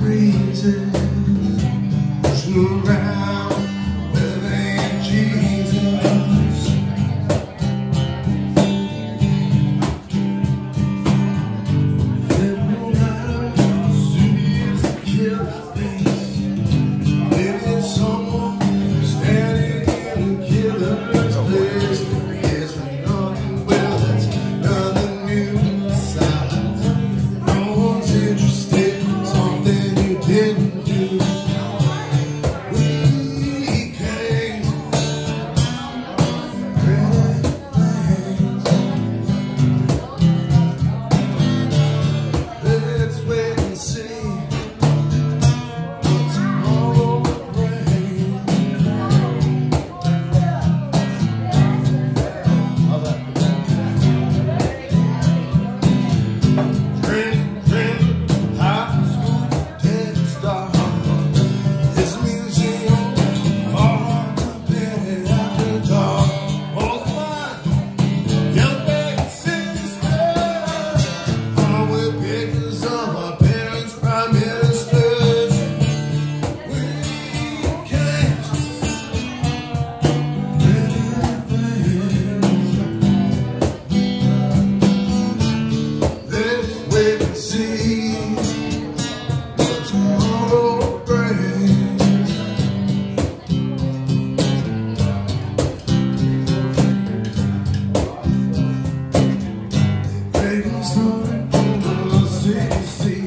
breezes pushing around with Aunt Jesus. Then no matter how serious the killer face, maybe someone standing in the killer's place. There's nothing, well, that's nothing new besides. No one's interested in something you didn't do. We came great things. Let's wait and see what tomorrow will bring. High school dead star. This museum, hard to bed after dark. All mine, young back sisters. We're pictures of our parents, prime ministers. We can't let's wait and see what tomorrow brings. Baby's on the city.